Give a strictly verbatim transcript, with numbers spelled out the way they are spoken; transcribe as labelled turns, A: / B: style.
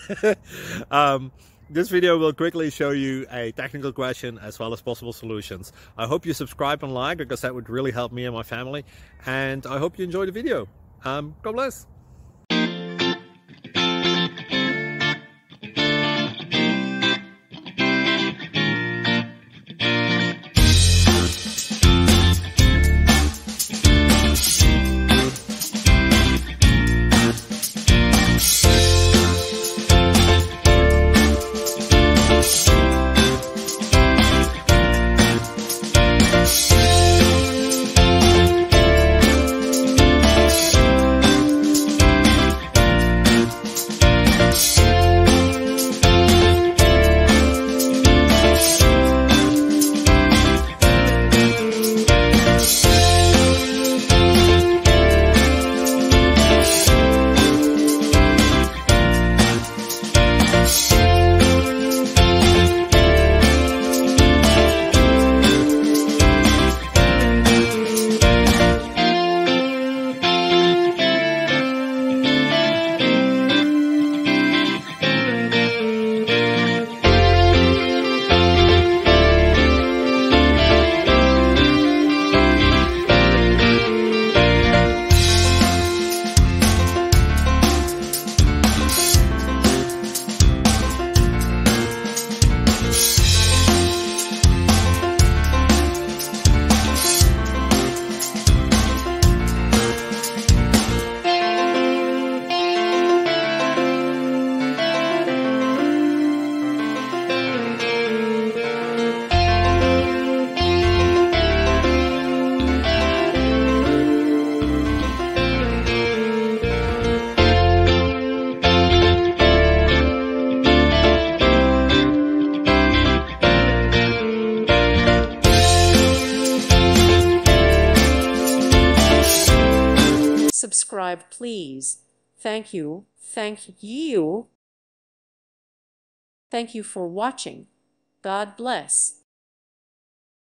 A: um, this video will quickly show you a technical question as well as possible solutions. I hope you subscribe and like, because that would really help me and my family. And I hope you enjoy the video. Um, God bless.
B: Subscribe, please. Thank you. Thank you. Thank you for watching. God bless.